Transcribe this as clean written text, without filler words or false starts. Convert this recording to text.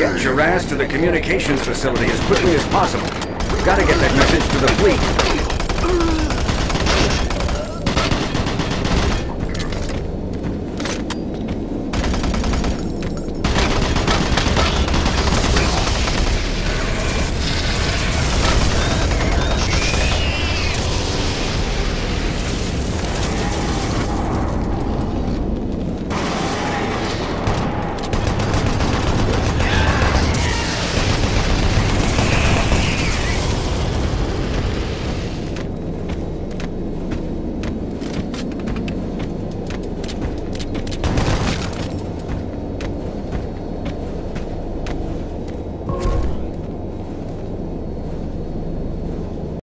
Get your ass to the communications facility as quickly as possible. We've got to get that message to the fleet.